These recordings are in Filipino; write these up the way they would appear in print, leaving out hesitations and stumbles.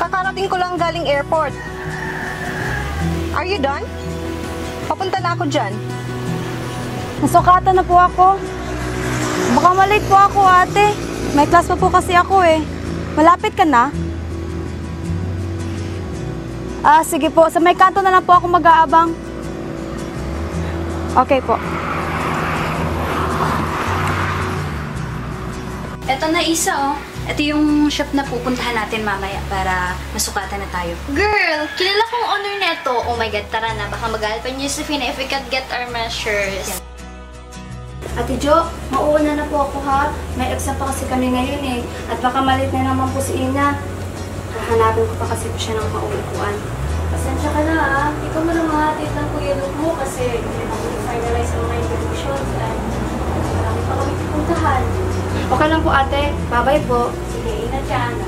Kakarating ko lang galing airport. Are you done? Papunta na ako dyan. Nasukatan na po ako. Baka malate po ako, ate. May class pa po kasi ako eh. Malapit ka na? Sige po. Sa may kanto na lang po ako mag-aabang. Okay po. Eto na isa, oh. Ito yung shop na pupuntahan natin mamaya para masukatan na tayo. Girl, kilala kong owner neto. Oh my God, tara na. Baka mag-alpa niyo si Fina if we can't get our measures. Ate Jo, mauuna na po ako ha. May exam pa kasi kami ngayon eh. At baka malit na naman po si Ina. Hahanapin ko pa kasi po siya ng mauupuan. Pasensya ka na ha. Ikaw mo lang mahatid ng kuya Luke mo kasi hindi na kami finalize ang mga introductions. Marami pa kami pupuntahan. Okay lang po ate. Bye-bye po. Sige, ingat ka Ana.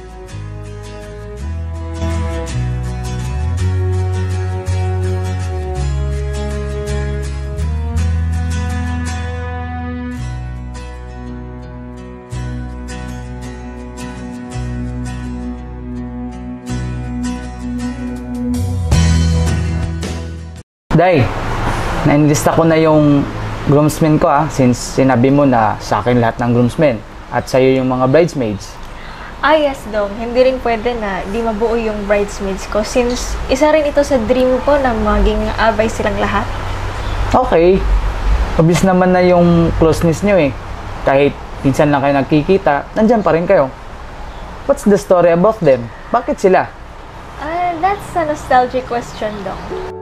Day, na-enlista ko na yung groomsmen ko since sinabi mo na sa akin lahat ng groomsmen at sa'yo yung mga bridesmaids. Yes, Dong. Hindi rin pwede na di mabuo yung bridesmaids ko since isa rin ito sa dream ko na maging abay silang lahat. Okay. Obvious naman na yung closeness nyo eh. Kahit minsan lang kayo nagkikita, nandyan pa rin kayo. What's the story about them? Bakit sila? That's a nostalgic question, Dong.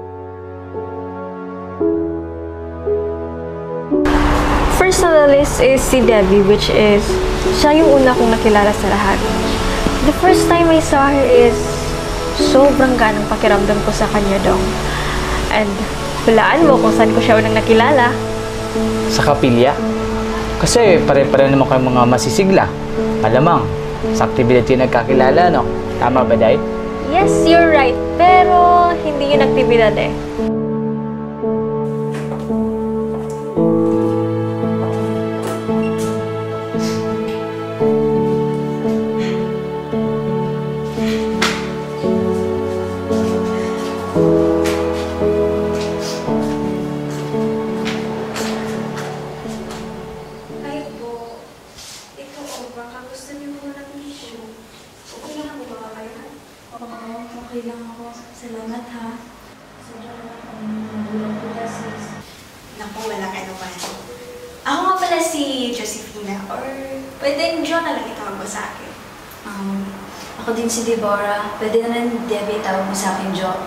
First on the list is si Debbie, which is siya yung una kong nakilala sa lahat. The first time I saw her is sobrang ganang pakiramdam ko sa kanya, Dong. And hulaan mo kung saan ko siya unang nakilala. Sa kapilya? Kasi pare-pare naman kayong mga masisigla. Malamang, sa aktibidad yung nagkakilala, no? Tama ba, Day? Yes, you're right. Pero hindi yun aktibidad eh. Okay lang ako. Salamat ha. Naku, wala ka naman. Ako nga pala si Josephina, or pwedeng Jo na lang itawag mo sa akin. Ako din si Deborah. Pwede na rin Debbie tawag mo sa akin, Jo.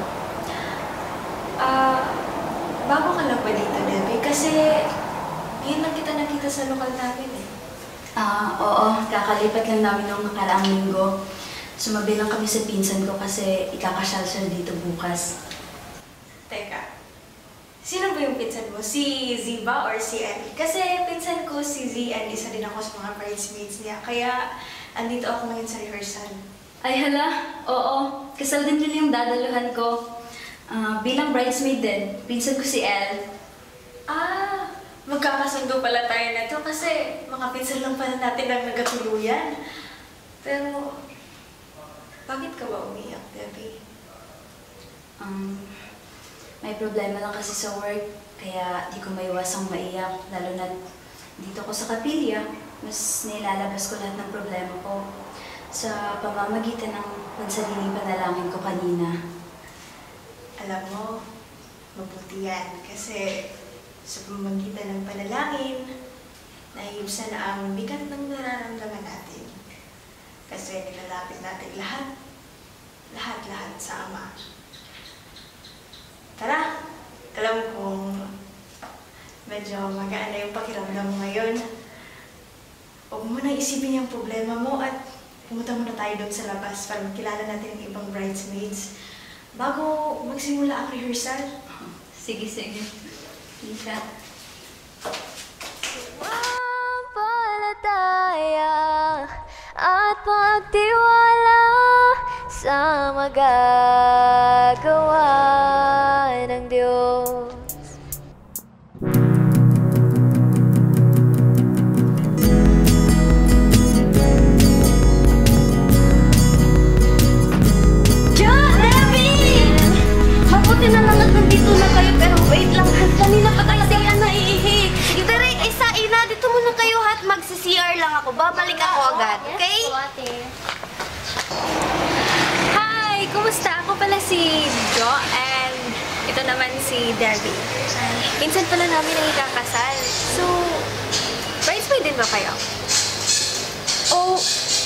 Bago ka lang ba dito, Debbie? Kasi ngayon lang kita nakita sa lokal namin eh. Oo. Kakalipat lang namin nung nakaraang linggo. Sumabi lang kami sa pinsan ko kasi ikakasyal siya dito bukas. Teka, sino ba yung pinsan mo? Si Z ba or si Ellie? Kasi pinsan ko si Z and isa din ako sa mga bridesmaids niya. Kaya andito ako ngayon sa rehearsal. Ay hala, oo. Kasal din nila yung dadaluhan ko. Bilang bridesmaid din, pinsan ko si Elle. Magkakasundo pala tayo na to kasi mga pinsan lang pala natin ang nagatuluyan. Pero, bakit ka ba umiyak, Debbie? May problema lang kasi sa work, kaya di ko maiwasang maiyak, lalo na dito ko sa kapilya, mas nilalabas ko lahat ng problema ko sa pamamagitan ng pansariling panalangin ko kanina. Alam mo, mabuti yan kasi sa pamamagitan ng panalangin, naiibsan na ang bigat ng nararamdaman natin. Kasi nilalapit natin lahat sa Ama. Tara, alam kong medyo magaan na yung pakiramdam mo ngayon. Huwag mo na isipin yung problema mo at pumunta muna tayo doon sa labas para makilala natin yung ibang bridesmaids bago magsimula ang rehearsal. Sige. Lisa. At pagtiwala sa magagawa ng Diyos. babalik ako agad, okay? Hi! Kumusta? Ako pala si Jo and ito naman si Debbie. Minsan pala namin ang ikakasal. So, bridesmaid din ba kayo? Oh,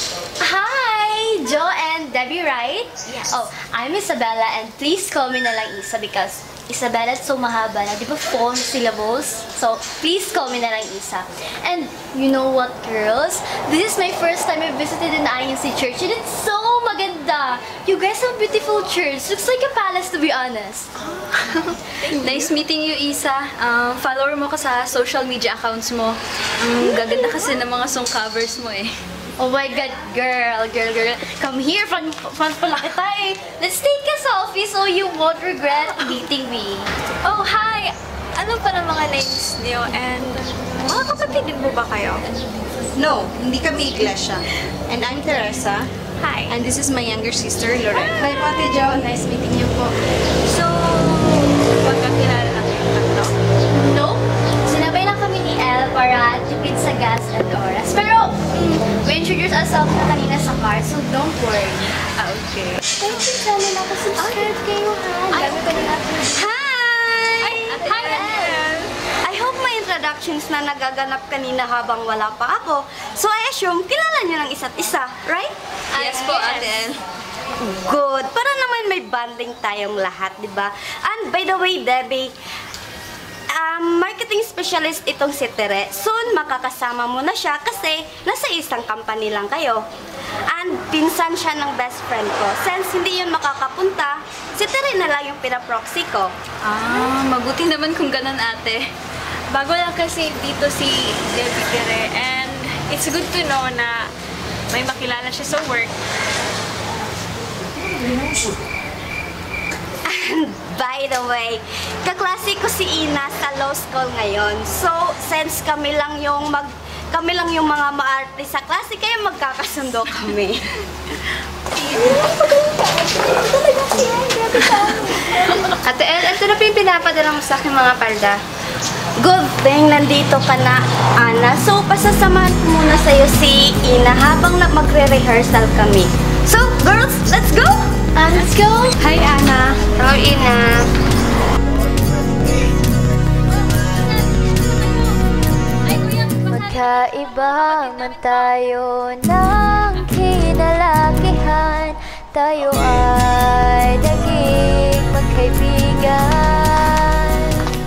hi! Joe and Debbie, right? Yes. Oh, I'm Isabella and please call me na lang Isa because Isabella is so mahaba na, di ba 4 syllables? So, please call me na lang Isa. And you know what, girls? This is my first time I visited an INC church and it's so maganda. You guys have beautiful church. Looks like a palace, to be honest. Nice meeting you, Isa. Follower mo ka sa social media accounts mo. Gaganda kasi ng mga song covers mo eh. Oh my God, girl. Come here, fan pala kita eh. Let's take a selfie so you won't regret meeting me. Oh, hi! Ano pa ng mga names niyo? And mga kapatid din mo ba kayo? No, hindi kami iglesia. And I'm Teresa. Hi! And this is my younger sister, Loretta. Hi, Ate Jo. Nice meeting you po. So, magkakilala lang yung tatlo? No, sinabay lang kami ni Elle para tipid sa gas at oras. Pero, we introduce ourselves na kanina sa car, so don't worry. Okay. Thank you, channel ako. Subscribe kayo, ha? Dami ko na natin. Hi! Hi, Elle! I hope may introductions na nagaganap kanina habang wala pa ako. So I assume, kilala niyo ng isa't isa, right? Yes po, Ate Elle. Good. Para naman may bonding tayong lahat, di ba? And by the way, Debbie, marketing specialist itong si Tere. Soon, makakasama mo na siya kasi nasa isang company lang kayo. And pinsan siya ng best friend ko. Since hindi yun makakapunta, si Tere na lang yung pinaproxy ko. Mabuti naman kung ganun, Ate. Bago lang kasi dito si Debbie Tere and it's good to know na may makilala siya sa work. By the way, kaklase ko si Ina sa law school ngayon. So, since kami lang yung mga maarte sa klase, kaya magkakasundo kami. Ate Elle, ito na po yung pinapadala mo sa aking mga palda. Good thing nandito ka na, Ana. So, pasasamahan ko muna sa'yo si Ina habang magre-rehearsal kami. So, girls, let's go! Let's go! Hi, Ana. Hello, Ina. Magkaiba man tayo ng kinalakihan, tayo ay naging magkaibigan.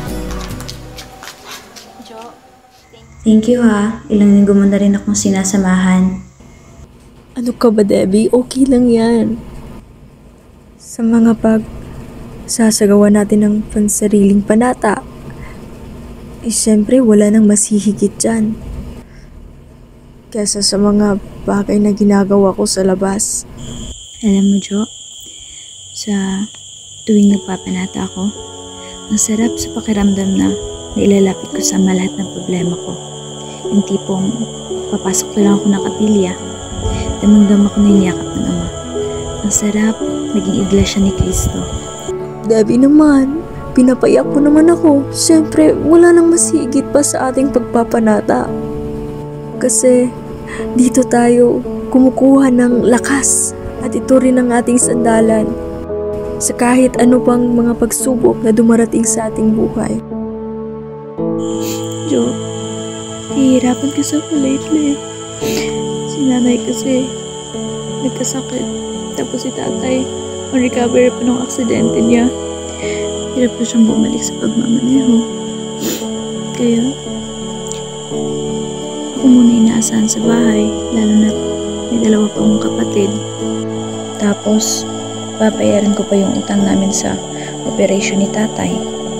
Thank you ha. Ilang linggo mo na rin akong sinasamahan. Ano ka ba, Debbie? Okay lang yan. Sa mga sasagawa natin ng pansariling panata, siyempre wala nang masihigit dyan. Kesa sa mga bagay na ginagawa ko sa labas. Alam mo, Jo, sa tuwing nagpapanata ako, ang sarap sa pakiramdam na ilalapit ko sa lahat ng problema ko. Yung tipong papasok na lang ako ng kapilya, damang-dama ko na yung yakap ng Ama. Ang sarap, naging iglesia ni Cristo. Debbie naman, pinapayak mo naman ako. Siyempre, wala nang masigit pa sa ating pagpapanata. Kasi, dito tayo kumukuha ng lakas at ito rin ang ating sandalan sa kahit ano pang mga pagsubok na dumarating sa ating buhay. Jo, hihirapan kasi ako lately. Si nanay kasi nagkasakit. Tapos si tatay, on recovery pa ng aksidente niya. Hirap pa siyang bumalik sa pagmamaneho. Kaya, ako muna inaasahan sa bahay, lalo na may 2 pa akong kapatid. Tapos, papayaran ko pa yung utang namin sa operation ni tatay.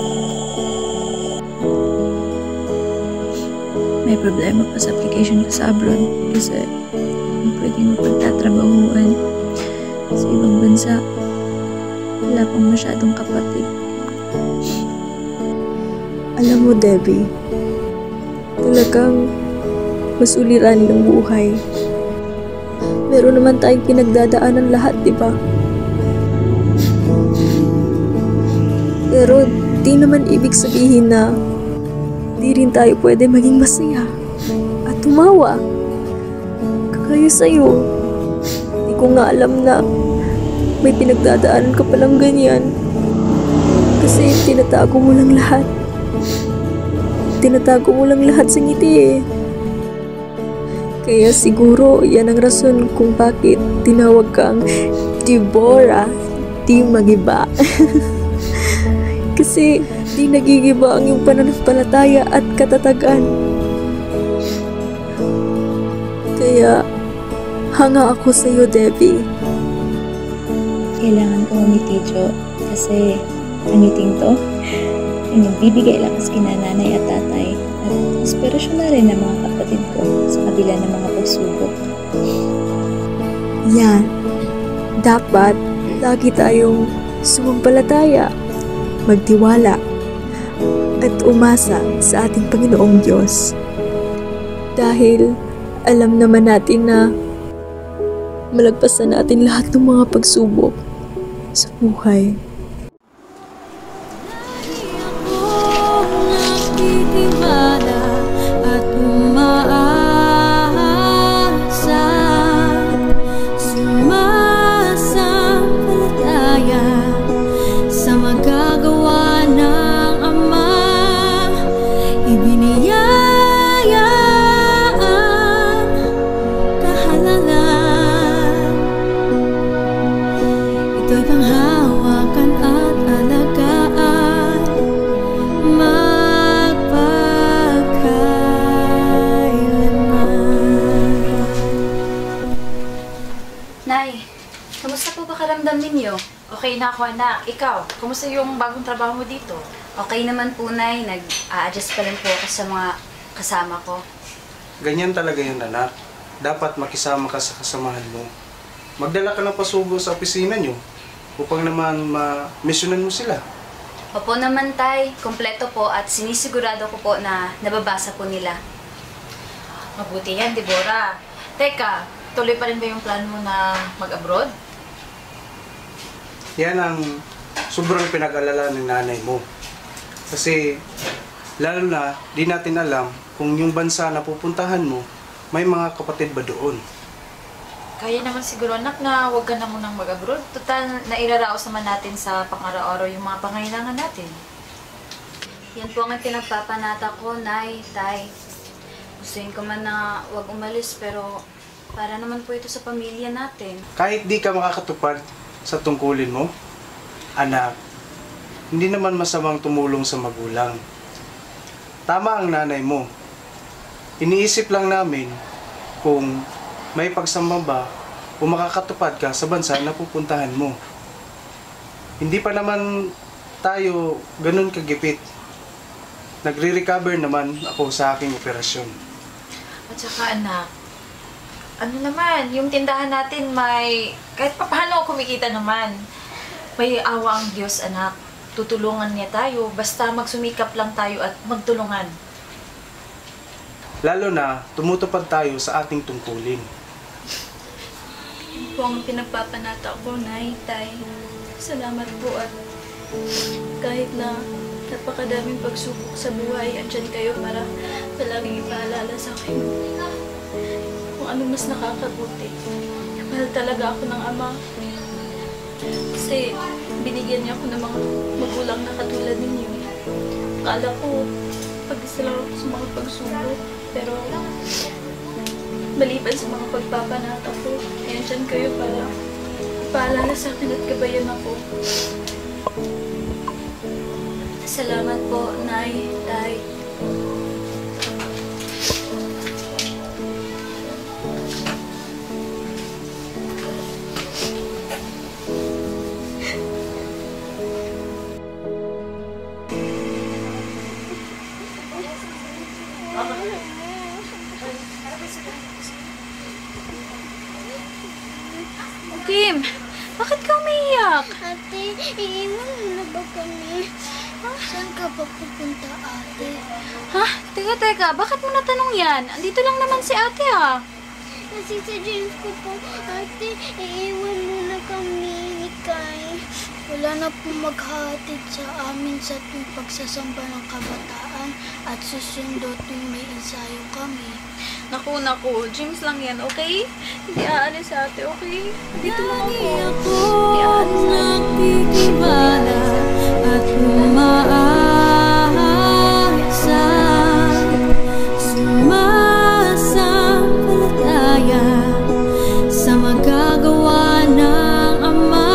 May problema pa sa application ko sa abroad kasi pwedeng mapagtatrabahuan sa ibang bansa. Wala pang masyadong kapatid. Alam mo, Debbie, talagang masuliran ng buhay. Meron naman tayong pinagdadaanan lahat, di ba? Pero di naman ibig sabihin na di rin tayo pwede maging masaya at tumawa. Dahil sa'yo, hindi ko nga alam na may pinagdadaanan ka palang ganyan. Kasi tinatago mo lang lahat. Tinatago mo lang lahat sa ngiti eh. Kaya siguro yan ang rason kung bakit tinawag kang Deborah, di magiba. Kasi di nagigiba ang iyong pananampalataya at katatagan. Kaya hanga ako sa iyo, Debbie. Kailangan ko umiti, Jo. Kasi ang ngiting to ay nagbibigay lakas kina nanay at tatay at inspirasyon na rin ng mga kapatid ko sa kabila ng mga pagsubok. Yan. Dapat lagi tayong sumampalataya, magtiwala, at umasa sa ating Panginoong Diyos. Dahil alam naman natin na malagpasan natin lahat ng mga pagsubok sa buhay. At umaasa, sumasampalataya sa magagawa ng Ama, ibiniyaya ang kahalagahan. Ito'y panghawakan at alagaan, Nay, kamusta po ba karamdam ninyo? Okay na ako, anak. Ikaw, kumusta yung bagong trabaho mo dito? Okay naman po, Nay. Nag-a-adjust pa lang po ako sa mga kasama ko. Ganyan talaga yun, anak. Dapat makisama ka sa kasamahan mo. Magdala ka ng pasubo sa opisina nyo upang naman ma-missionan mo sila. Opo naman, Tay. Kompleto po at sinisigurado ko po na nababasa po nila. Mabuti yan, Deborah. Teka, tuloy pa rin ba yung plan mo na mag-abroad? Yan ang sobrang pinag-alala ng nanay mo. Kasi lalo na di natin alam kung yung bansa na pupuntahan mo, may mga kapatid ba doon. Kaya naman siguro, anak, na huwag ka na munang mag-abroad. Total, nairaraos naman natin sa pang-araw-araw yung mga pangailangan natin. Yan po ang pinagpapanata ko, Nay, Tay. Gustuin ko man na huwag umalis pero para naman po ito sa pamilya natin. Kahit di ka makakatupad sa tungkulin mo, anak, hindi naman masamang tumulong sa magulang. Tama ang nanay mo. Iniisip lang namin kung may pagsamba ba o makakatupad ka sa bansa na pupuntahan mo. Hindi pa naman tayo ganun kagipit. Nagre-recover naman ako sa aking operasyon. At saka, anak, ano naman, yung tindahan natin may, kahit pa paano kumikita naman, may awa ang Diyos, anak. Tutulungan niya tayo, basta magsumikap lang tayo at magtulungan. Lalo na, tumutupad tayo sa ating tungkulin. Yan po ang pinagpapanata ko, Nay, Tay. Salamat po at kahit na napakadaming pagsubok sa buhay, andyan kayo para palaging ipaalala sa akin kung ano mas nakakabuti. Mahal talaga ako ng Ama. Kasi binigyan niya ako ng mga magulang na katulad ninyo. Akala ko, pag-isa lang ako sa mga pagsubok. Pero maliban sa mga pagpapanata ko, andyan kayo para ipaalala sa akin at gabayan ako. Salamat po, Nay, Tay. Kim, bakit ka umiiyak? Ate, iiwan mo na ba kami? Saan ka ba pupunta, ate? Ha? Teka, bakit mo natanong yan? Andito lang naman si ate, ha? Kasi sa James ko po, ate, iiwan mo na kami ni Kai. Wala na po maghatid sa amin sa tuwing pagsasamba ng kabataan at susundo tuwing may ensayo kami. Naku, James lang yan, okay? Hindi aalis sa ate, okay? Dito lang ako. Hindi aalis nakikibala at umaasa, sumasampalataya sa magagawa ng Ama.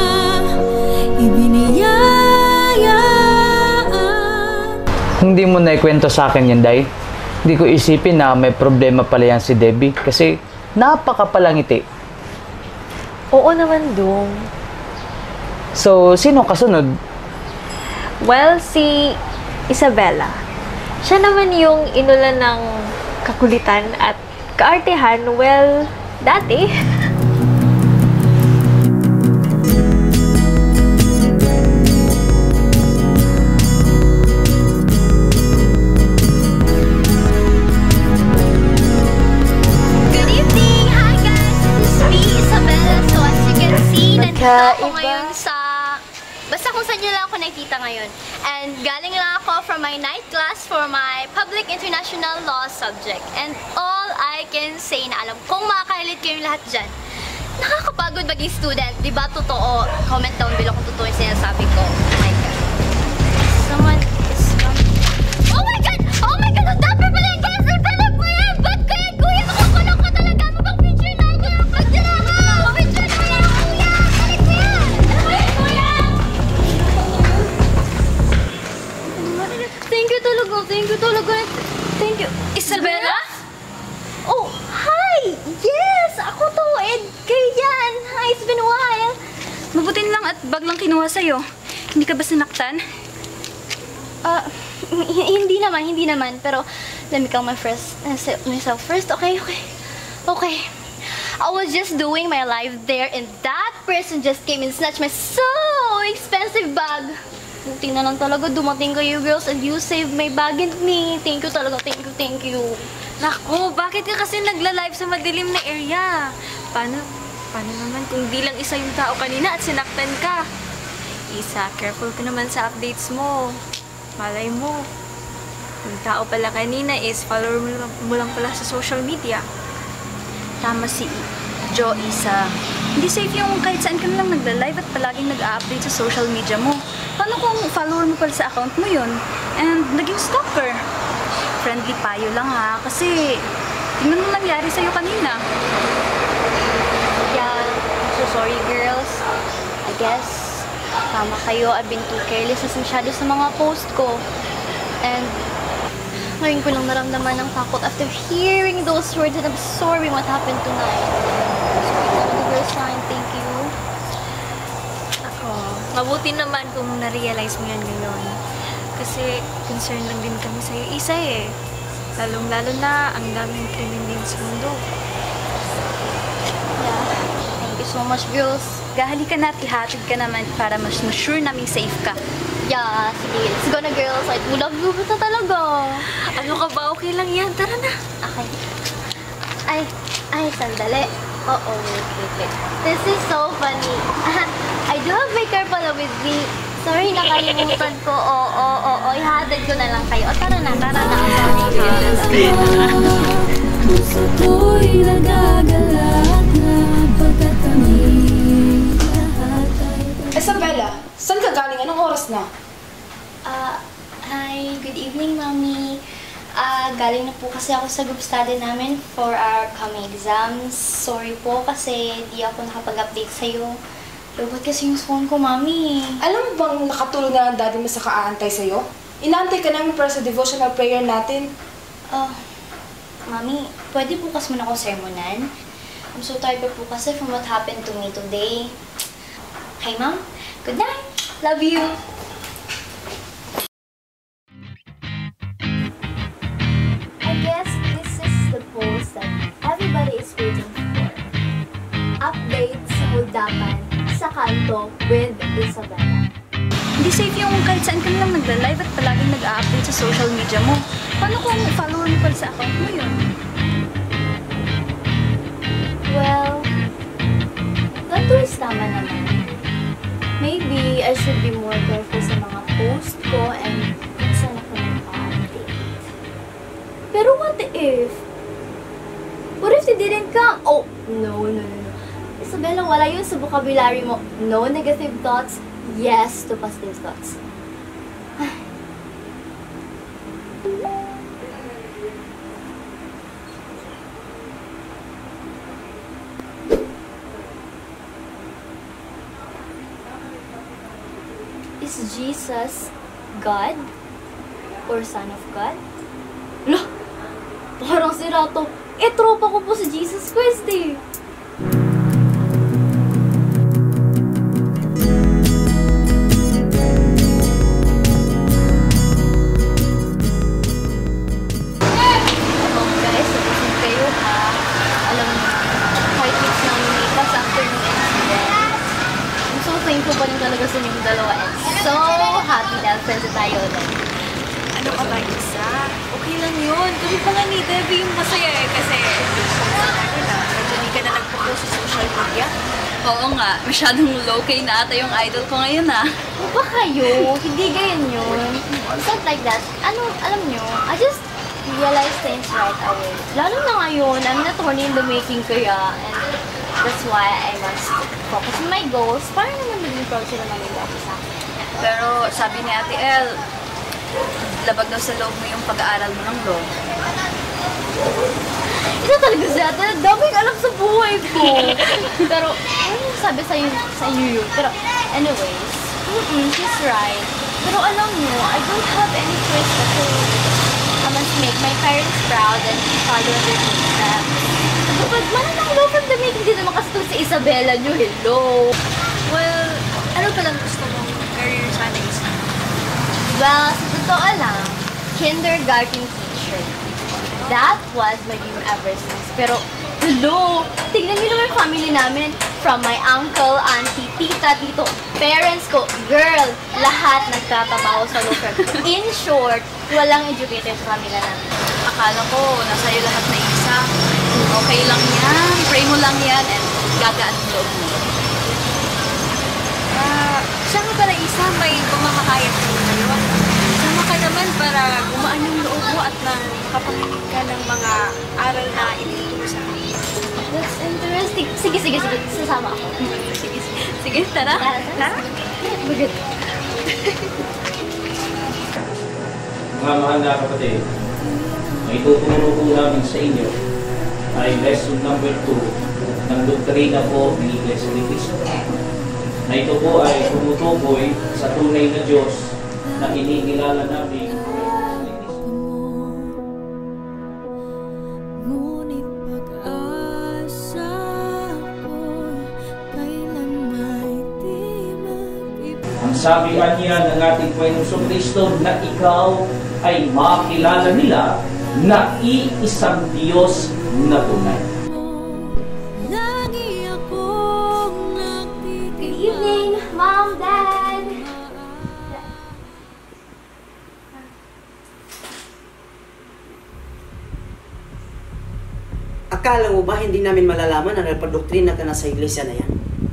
Hindi mo na ikwento sa akin yan, Day. Hindi ko isipin na may problema pala yan si Debbie kasi napakapalangiti. Oo naman, Dong. So, sino kasunod? Well, si Isabella. Siya naman yung inulan ng kakulitan at kaartehan, well, dati. Ako ngayon sa... Basta kung saan nyo lang ako nakikita ngayon. And galing lang ako from my night class for my Public International Law subject. And all I can say na alam kung makaka-relate kayong lahat dyan. Nakakapagod maging student. Di ba totoo? Comment down below kung totoo yung sinasabi ko. Oh my God. Someone is coming. Oh my God! Oh my God! Ang dapper pala yung gas! Ang talog mo yan! Ba't ko yan, kuya? Makakulong ka talaga! Mabang picture na ako! Pagdala ka! Picture na yan, kuya! Balik mo yan! Ano yan, kuya? Thank you talaga! Thank you talaga! Thank you! Isabella? Oh, hi! Yes! Ako to! Kayo yan! Hi! It's been a while! Mabutin lang at bag lang kinuha sa'yo. Hindi ka ba sinaktan? Hindi naman. Pero, let me calm myself first. Okay. I was just doing my life there and that person just came and snatched my so expensive bag. Buti na lang talaga dumating kayo, girls, and you saved my bag and me. Thank you talaga. Thank you. Naku, bakit ka kasi nagla-live sa madilim na area? Paano naman kung di lang isa yung tao kanina at sinaktan ka? Isa, careful ka naman sa updates mo. Malay mo. Yung tao pala kanina is follower mo lang pala sa social media. Tama si Jo, Isa. Hindi safe yung kahit saan ka lang nagla-live at palaging nag-update sa social media mo. Paano kung follower mo pala sa account mo yun? And naging stalker? Friendly payo lang ha, kasi tingnan mo nangyari sa'yo kanina. Yeah, I'm so sorry, girls. I guess, tama kayo. I've been too careless masyado sa mga post ko. And ngayon ko lang naramdaman ng takot after hearing those words and absorbing what happened tonight. Sorry talaga, girls. Thank you. Ako, mabuti naman kung na-realize mo yan ngayon. Kasi concerned lang din kami sa'yo, Isa eh. Lalong-lalo na ang daming krimen din sa mundo. Yeah, thank you so much, girls. Gahali ka na at ihatid ka naman para mas sure naming safe ka. Yeah, sige. Let's go na, girls. I love you na talaga. Ano ka ba? Okay lang yan. Tara na. Okay. Ay, sandali. Wait. This is so funny. I do have my car pala with me. Sorry, nakalimutan ko. Ihatid ko na lang kayo. Tara na. Puso ko'y nagagalak na pagkat kami lahat ay... Isabella, saan ka galing? Anong oras na? Hi. Good evening, Mommy. Galing na po kasi ako sa group study namin for our coming exams. Sorry po kasi di ako nakapag-update sa'yo. Lobot kasi yung phone ko, Mami. Alam mo bang nakatulog na ang daddy mo sa kaantay sa'yo? Inaantay ka namin para sa devotional prayer natin. Mami, pwede bukas mo na akong sermonan? I'm so tired po kasi from what happened to me today. Okay, Mom? Good night! Love you! I guess this is the post that everybody is waiting for. Update sa Huldapan sa Kanto with Isabella. Hindi safe yung kahit saan ka lang nagla-live at palaging nag-update sa social media mo. Paano kung follower mo pala sa account mo yun? Well, that too is tama naman. Maybe I should be more careful sa mga post ko and kung saan ako nag-update. Pero what if What if they didn't come? Oh, no. Isabella, wala yun sa vocabulary mo. No negative thoughts, yes to positive thoughts. Is Jesus God? Or Son of God? Lah! Parang sira to. Tropa ko po si Jesus Christ eh. Guys, nagising kayo ha. Alam mo, heartbeats namin ipas after ng incident. I'm so thankful pa rin talaga sa inyong dalawa and so happy na friends tayo ulit. Ano ka ba, Isa? Okay lang yun. Kami pa nga ni Debbie yung masaya eh. Kasi, medyo di ka na nagpo-post sa social media. Oo nga, masyadong low-key na ata yung idol ko ngayon ah. Ano ba kayo? Hindi ganyan yun. It's not like that. Alam nyo, I just realized things right away. Lalo na ngayon, I'm not only in the making kaya. And that's why I must focus on my goals. Para naman maging proud sila mamilaki sa akin. Pero sabi ni Ate El, labag daw sa loob mo yung pag-aaral mo ng law. Ito talaga si Ate, daming alam sa buhay ko. Pero, ano yung sabi sa iyo yun? Pero, anyways, she's right. Pero alam nyo, I don't have any choice but to I must make my parents proud and follow their footsteps. Kapag mananang law from the making, hindi naman kasi ito si Isabella nyo, hello. Well, ano palang gusto mong career sana, Isa? Well, sa totoo lang, kindergarten teacher. That was my dream ever since. Pero, hello! Tignan niyo naman yung family namin. From my uncle, auntie, tita, tito, parents ko, girl, lahat nagtatrabaho sa law firm. In short, walang educated sa family namin. Akala ko, nasa iyo lahat na Isa. Okay lang yan, pray mo lang yan, and gagaan ang loob mo. Siya nga pala, Isa, may pamamahayag ko ngayon. Sama ka naman para gumaan yung loob mo at makapangingin ka ng mga aral na ituturo sa akin. That's interesting. Sige. Sasama ako. Sige, tara. Tara. Bagay. Mga mahal na kapatid, may tuturo po namin sa inyo ay lesson number 2 ng doktrina po ng Iglesia ni Cristo. Na ito po ay tumutukoy sa tunay na Diyos na inikilala namin. Ngunit pag-asa ko'y kailan may di mag-ibig. Ang sabihan niya ng ating Panginoong Kristo na ikaw ay makilala nila na iisang Diyos na tunay. Lagi akong nagtitingala. Good evening, Mom, Dad. Akala mo ba hindi namin malalaman ang reprodoktrina ka na sa iglesia na yan?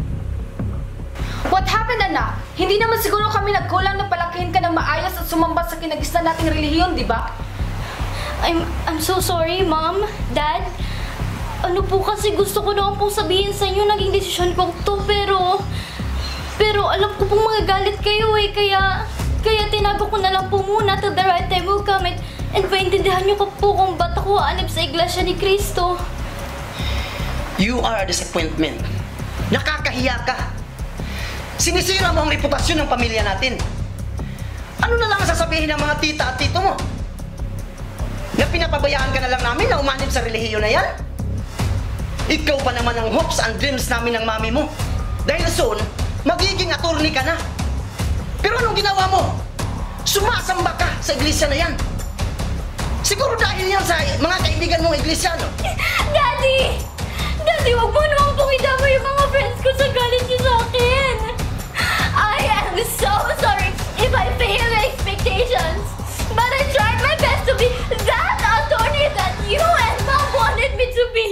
What happened, anak? Hindi naman siguro kami nagkulang na palakihin ka ng maayos at sumamba sa kinagisnan nating relihiyon, di ba? I'm so sorry, Mom, Dad. Ano po kasi gusto ko naman pong sabihin sa inyo, naging desisyon ko to, pero alam ko pong magagalit kayo eh, kaya tinago ko na lang po muna till the right time will come and paintindihan niyo ko po kung ba't ako aanib sa Iglesia ni Cristo. You are a disappointment. Nakakahiya ka. Sinisira mo ang reputasyon ng pamilya natin. Ano na lang ang sasabihin ng mga tita at tito mo? Na pinapabayaan ka na lang namin na umanib sa relihiyon na yan? Ikaw pa naman ang hopes and dreams namin ng mami mo. Dahil soon, magiging attorney ka na. Pero anong ginawa mo? Sumasamba ka sa iglesia na yan. Siguro dahil yan sa mga kaibigan mong iglesyano. Daddy! Daddy, wag mo naman pong idama yung mga friends ko sa galit niyo sa akin. I am so sorry if I failed my expectations. But I tried my best to be that attorney that you and Mom wanted me to be.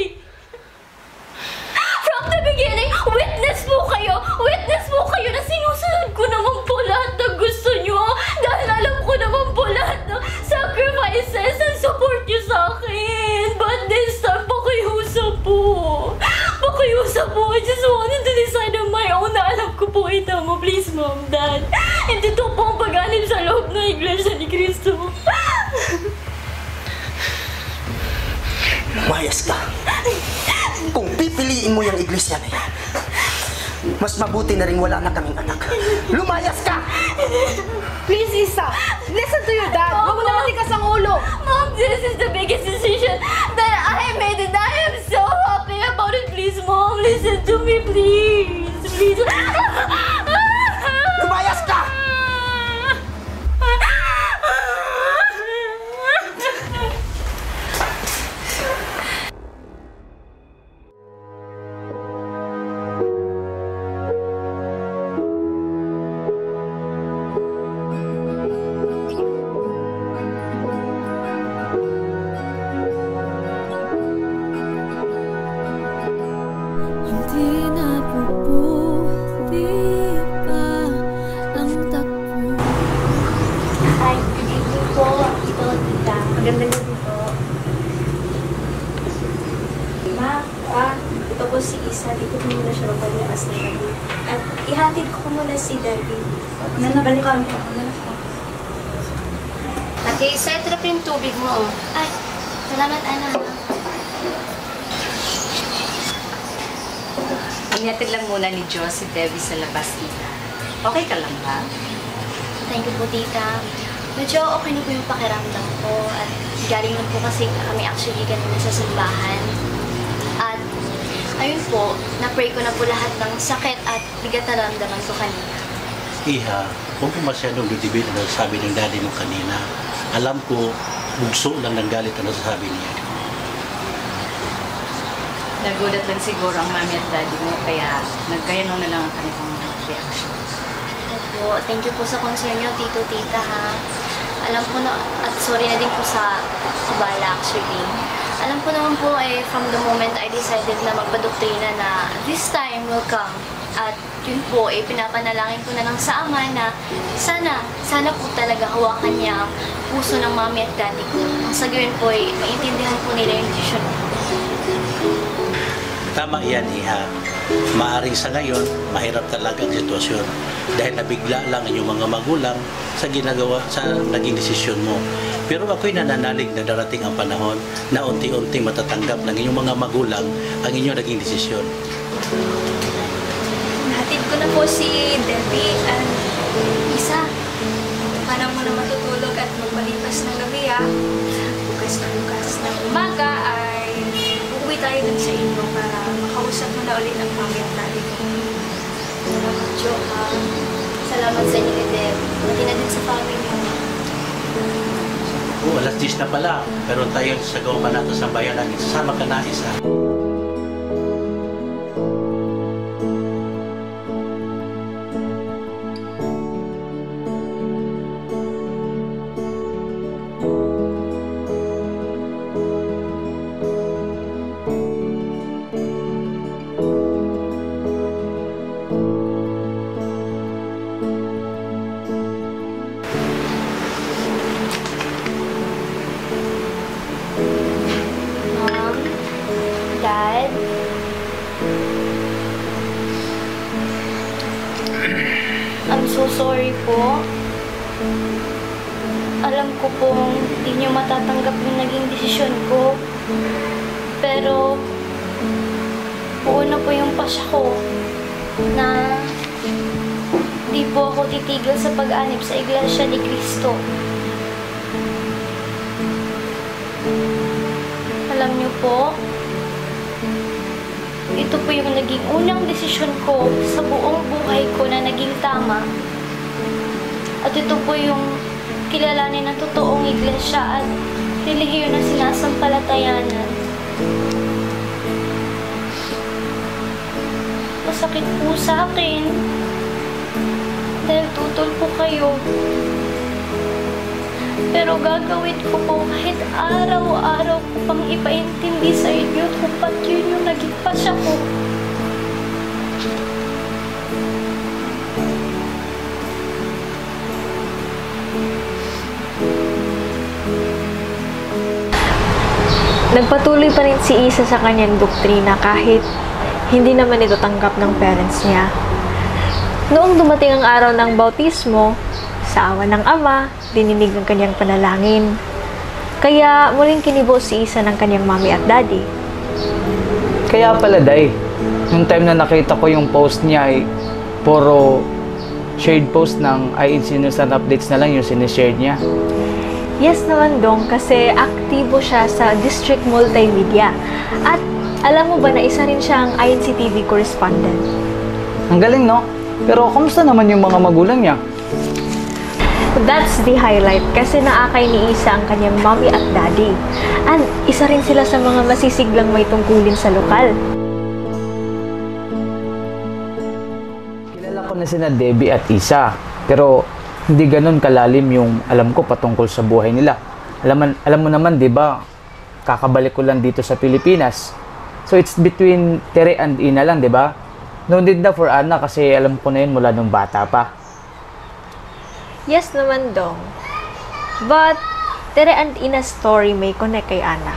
From the beginning, witness po kayo na sinusunod ko naman po lahat ng gusto nyo. Dahil alam ko naman po lahat ng sacrifices and support nyo sa akin. But this time, pakiusap ko po ay tama. Please, Mom, Dad. Hindi to po ang pag-anib sa loob ng Iglesia ni Cristo. Lumayas ka. Kung pipiliin mo yung iglesia na yan, mas mabuti na rin wala na kaming anak. Lumayas ka! Please, Isa. Listen to your dad. Huwag mo na matikas ang ulo. Mom, this is the biggest decision that I made and I am so happy about it. Please, Mom, listen to me, please. Please. Lumayas ka! Hindi na puputi pa ang takbo. Hi, good evening po. Ito, tita. Magandang gabi po. Ma, ito po si Isa. Dito po muna siya magpalipas na gabi. At ihatid ko muna si Debbie. Balikan ko. Ate Isa, ito na po yung tubig mo. Ay, salamat, anak. Inatid lang muna ni Jo si Debbie sa labas, Ina. Okay ka lang ba? Thank you po, tita. Medyo okay na po yung pakiramdam ko. At galing lang po kasi kami actually kanina sa simbahan. At ayun po, na-pray ko na po lahat ng sakit at bigat na ramdaman ko kanina. Iha, huwag mo masyadong dudibit ang nasasabi ng daddy mo kanina. Alam ko, bugso lang ng galit ang nasasabi niya. Nagulat lang siguro ang mami at daddy mo, kaya nagkayano na lang ang kanilang reaction. Opo, thank you po sa concern niyo, tito, tita, ha. Alam ko na, at sorry na din po sa abala actually. Alam ko naman po from the moment I decided na magpadoktrina na this time will come. At yun po, pinapanalangin ko na lang sa Ama na sana po talaga hawakan niya ang puso ng mami at daddy ko. Ang sa gawin po, maintindihan po nila yung decision ko. Tama yan, Iha. Maaring sa ngayon, mahirap talaga ang sitwasyon dahil nabigla lang ang iyong mga magulang sa naging desisyon mo. Pero ako'y nananalig na darating ang panahon na unti-unting matatanggap ng inyong mga magulang ang inyong naging desisyon. Nahatid ko na po si Debbie at Isa. Paano mo na matutulog at magpalipas ng gabi, ha? Bukas ng umaga ay uuwi tayo dun sa inyo para makausap mo na ulit ang mami at daddy ko. Salamat, Jo, ha. Salamat sa inyo ni Deb. Pati na din sa family niyo. Alas 10 na pala, pero tayo sa gawa pa natin sa bayan natin. Sasama ka na, Isa. Dad? I'm so sorry po. Alam ko pong hindi niyo matatanggap yung naging desisyon ko. Pero, buo na po yung pasya ko na di po ako titigil sa pag-anib sa Iglesia ni Cristo. Alam niyo po, ito po yung naging unang desisyon ko sa buong buhay ko na naging tama. At ito po yung kilalanin ng totoong iglesia at relihiyon na sinasampalatayanan. Masakit po sa akin dahil tutol po kayo. Pero gagawin ko po kahit araw-araw ko pang ipaintindi sa inyo kung ba't yun yung naging pasya ko. Nagpatuloy pa rin si Isa sa kanyang doktrina kahit hindi naman ito tanggap ng parents niya. Noong dumating ang araw ng bautismo, sa awa ng Ama, dininig ang kanyang panalangin. Kaya muling kinibo si Isa ng kanyang mommy at daddy. Kaya pala, Day, yung time na nakita ko yung post niya ay puro shared post ng INC News and Updates na lang yung sinishare niya. Yes naman, Dong, kasi aktibo siya sa District Multimedia. At alam mo ba na isa rin siyang INC TV correspondent? Ang galing, no? Pero kamusta naman yung mga magulang niya? That's the highlight kasi naakay ni Isa ang kanyang mommy at daddy. And isa rin sila sa mga masisiglang may tungkulin sa lokal. Kilala ko na sina Debbie at Isa, pero hindi ganun kalalim yung alam ko patungkol sa buhay nila. Alam mo naman, 'di ba? Kakabalik ko lang dito sa Pilipinas. So it's between Tere and Ina lang, 'di ba? No need na for Ana kasi alam ko na yun mula nung bata pa. Yes naman, Dong. But Tere and Ina's story may connect kay Ana.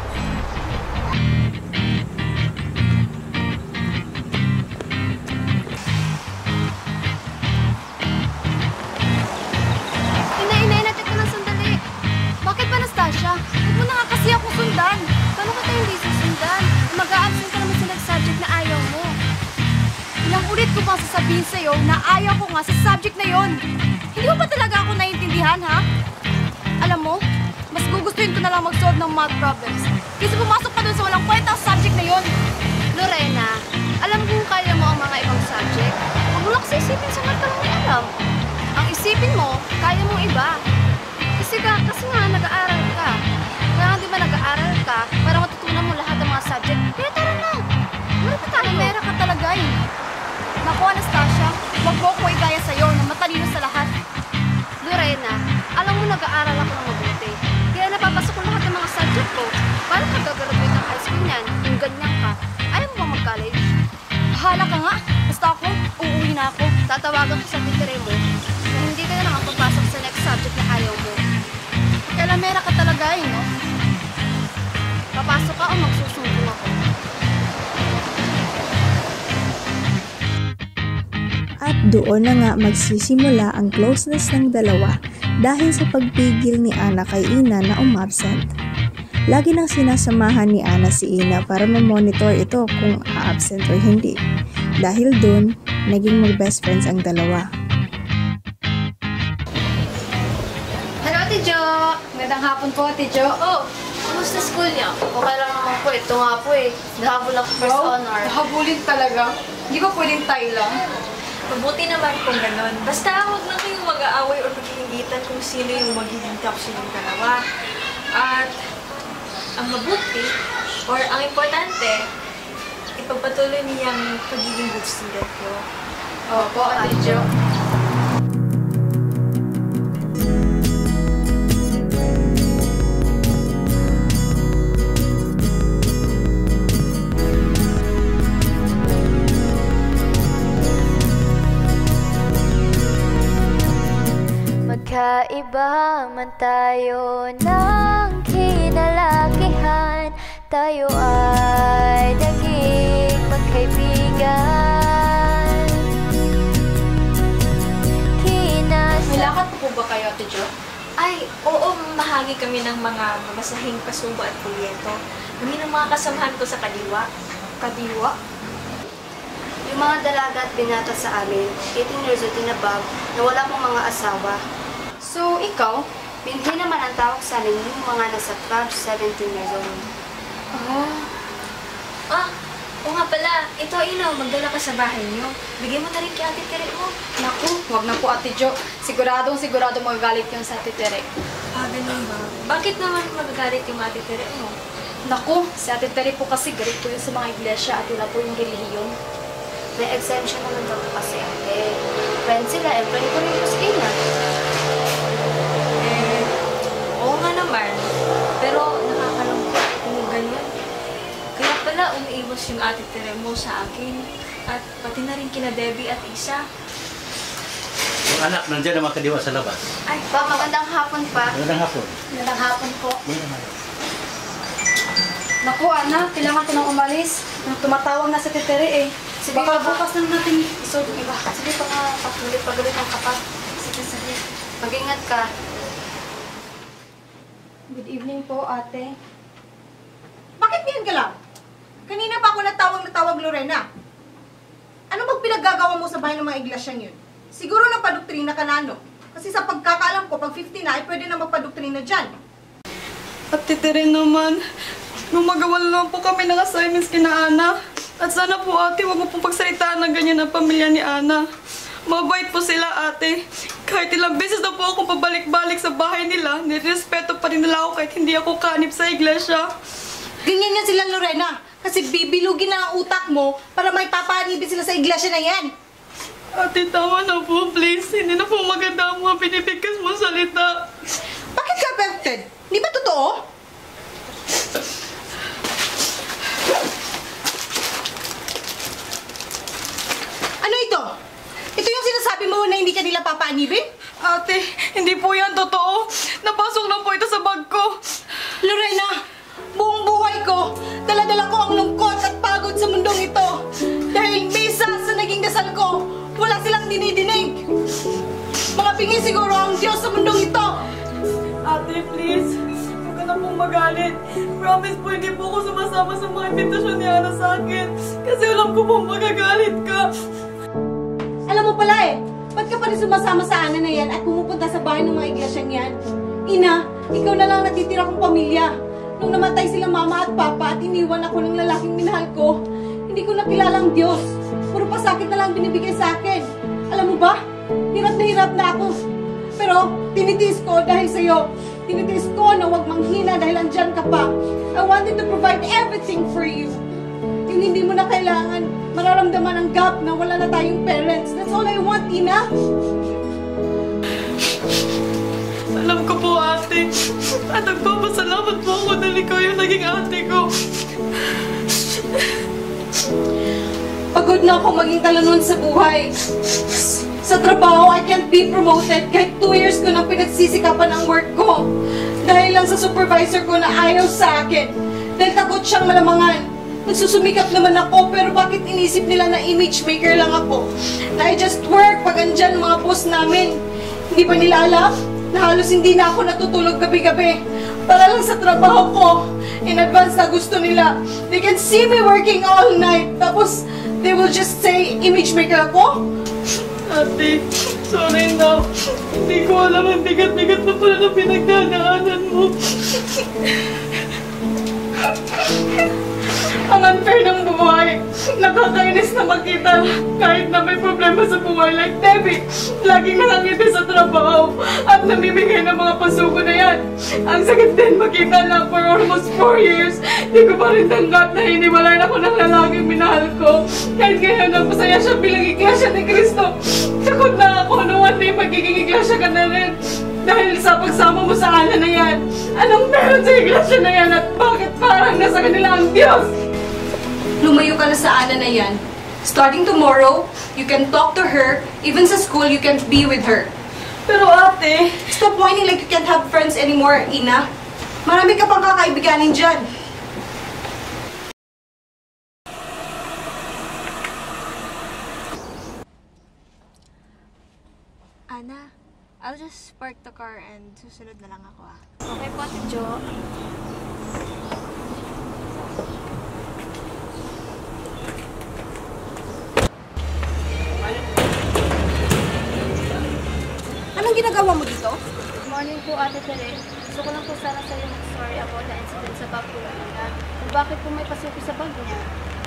Ina, teka na sandali. Bakit ba, Anastasia? Huwag mo na nga kasi akong sundan. Paano ka tayo hindi susundan? Mag-a-absent ka naman sa next subject na ayaw mo. Ilang ulit ko bang sasabihin sa'yo na ayaw ko nga sa subject na yon? Hindi mo ba talaga ako naiintindihan, ha? Alam mo, mas gugustuhin ko na lang mag-solve ng math problems. Kasi pumasok pa dun sa walang kwenta subject na yon. Lorena, alam kong kaya mo ang mga ibang subject. Huwag mo lang kasi isipin sa math ka lang may alam. Ang isipin mo, kaya mong iba. Kasi nga, nag-aaral ka. Kaya di ba nag-aaral ka para matutunan mo lahat ng mga subject? Kaya tara na. Marami tayo. Mera ka talaga eh. Naku, Anastasia, wag mo ko igaya sa'yo na matalino sa lahat. Lorena, alam mo nag-aaral ako ng mabuti. Kaya napapasok ko lahat ng mga subject ko. Paano ka gagraduate ng high school niyan? Kung ganyan ka, ayaw mo ba mag-college? Bahala ka nga. Basta ako, uuwi na ako. Tatawagan ko sa titire mo na hindi ka na naman papasok sa next subject na ayaw mo. Kaya mera ka talaga eh, no? Papasok ka o magsusumbong ako? At doon na nga magsisimula ang closeness ng dalawa dahil sa pagpigil ni Ana kay Ina na umabsent. Lagi nang sinasamahan ni Ana si Ina para ma-monitor ito kung a-absent or hindi. Dahil doon, naging mag-best friends ang dalawa. Hello, Ate Jo! Magandang hapon po, Ate Jo. Oh, kumusta school niya? Okay lang naman po. Ito nga po eh. Nahabol ako first honor. Nahabulin talaga. Hindi ba pwedeng tayo lang? Mabuti naman kung ganon. Basta huwag lang kayong mag-aaway o maghihingitan kung sino yung magiging top sa inyong dalawa. At ang mabuti, or ang importante, ipagpatuloy niyang pagiging good student ko. Opo, Ate Jo. Magkaiba man tayo ng kinalakihan, tayo ay naging magkaibigan. May lakad po ba kayo, Ate Jo? Ay, oo, mahagi kami ng mga mamasahing pasubo at pulyeto. Kami ng mga kasamahan ko sa kadiwa. Kadiwa? Yung mga dalaga at binata sa amin, 18 years old and above, na wala pong mga asawa. So, ikaw, binhi naman ang tawag sa amin yung mga nasa 12, 17 years old. Oo nga pala. Ito, Ina, magdala ka sa bahay niyo. Bigyan mo na rin kay Ate Tere mo. Naku, wag na po, Ate Jo. Sigurado magagalit yung sa Ate Tere. Ganun ba? Bakit naman magagalit yung Ate Tere mo? Naku, si Ate Tere po kasi galit po yun sa mga iglesia at wala po yung relihiyon. May exemption naman daw kasi ate. Friend sila, friend ko rin po si Ina. Oo nga naman. Pero nakakalungkot kung ganun. Kaya pala umiiwas yung Ate Tere mo sa akin. At pati na rin kina Debbie at Isa. Yung anak, nandiyan naman kadiwa sa labas. Ay, pa, magandang hapon pa. Magandang hapon. Magandang hapon po. Magandang hapon. Naku, anak, kailangan ko nang umalis. Tumatawag na sa Ate Tere eh. Sige, baka bukas lang natin isolve yung iba. Sige, baka ka. Sige. Mag-ingat ka. Good evening po, ate. Bakit ngayon ka lang? Kanina pa ako natawag Lorena. Ano bang pinaggagawa mo sa bahay ng mga iglesyang yun? Siguro napadoktrina ka na, no? Kasi sa pagkakaalam ko, pag 50 na, ay pwede na magpadoktrina dyan. At titirin naman, nung magawa lang po kami ng assignments kina Ana. At sana po ate, huwag mo pong pagsalitaan ng ganyan ang pamilya ni Ana. Mabait po sila ate. Kahit ilang beses na po akong pabalik-balik sa bahay nila, nirespeto pa rin nila ako kahit hindi ako kanip sa iglesia. Ganyan yan sila, Lorena. Kasi bibilugin na ang utak mo para may papanibin sila sa iglesia na yan. Ate, tama na po, please. Hindi na po maganda ang mga binibigkas mo salita. Bakit ka affected? Di ba totoo? Ano ito? Ito yung sinasabi mo na hindi ka nila papaanibin? Ate, hindi po yan totoo. Napasok lang po ito sa bag ko. Lorena, buong buhay ko, dala-dala ko ang lungkot at pagod sa mundong ito. Dahil misa sa naging dasal ko, wala silang dinidinig. Mga pingi siguro ang Diyos sa mundong ito. Ate, please. Huwag ka na pong magalit. Promise po, hindi po ako sumasama sa mga imbitasyon ni Ana sa akin. Kasi alam ko pong magagalit ka. Alam mo pala ba't ka pa rin sumasama sa Ana na yan at pumupunta sa bahay ng mga iglesyang yan? Ina, ikaw na lang natitira kong pamilya. Nung namatay sila mama at papa at iniwan ako ng lalaking minahal ko, hindi ko nakilala ang Diyos. Puro pasakit na lang binibigay sa akin. Alam mo ba? Hirap na ako. Pero tinitiis ko dahil sa'yo. Tinitiis ko na huwag manghina dahil andyan ka pa. I wanted to provide everything for you. Yung hindi mo na kailangan, mararamdaman ang gap na wala na tayong parents. That's all I want, Ina. Alam ko po, ate. At nagpapasalamat po ako dahil ikaw yung naging ate ko. Pagod na ako maging talanon sa buhay. Sa trabaho, I can't be promoted kahit 2 years ko nang pinagsisikapan ang work ko. Dahil lang sa supervisor ko na ayaw sa akin. Dahil takot siyang malamangan. Nagsusumikap naman ako, pero bakit inisip nila na image maker lang ako? Na I just work pag andyan mga boss namin. Hindi ba nila alam na halos hindi na ako natutulog gabi-gabi? Para lang sa trabaho ko. In advance na gusto nila. They can see me working all night. Tapos, they will just say, image maker ako? Ate, sorry na. Hindi ko alam ang bigat-bigat na pala na pinagdadaanan mo. Ang unfair ng buhay. Nakakainis na makita kahit na may problema sa buhay like Debbie. Laging nakangiti sa trabaho at namimigay ng mga pasuko na yan. Ang sakit din makita lang for almost 4 years. Di ko pa rin tanggap na hiniwalayan ako ng lalaking minahal ko. Kahit ngayon na masaya siya bilang iglesia ni Cristo. Takot na ako na one day magiging iglesia ka na rin. Dahil sa pagsama mo sa Ana na yan. Anong meron sa iglesia na yan at bakit parang nasa kanila ang Diyos? Lumayo ka na sa Ana na yan. Starting tomorrow, you can talk to her. Even sa school, you can't be with her. Pero ate... Stop whining like you can't have friends anymore, Ina. Marami ka pang kakaibiganin dyan. Ana, I'll just park the car and susunod na lang ako Okay po, Ate Jo. Anong ginagawa mo dito? Good morning po, Ate Tere. Gusto ko lang po sana sa'yo mag-story about the incident sa bag ko kanina. Kung bakit po may pasuki sa bag niya.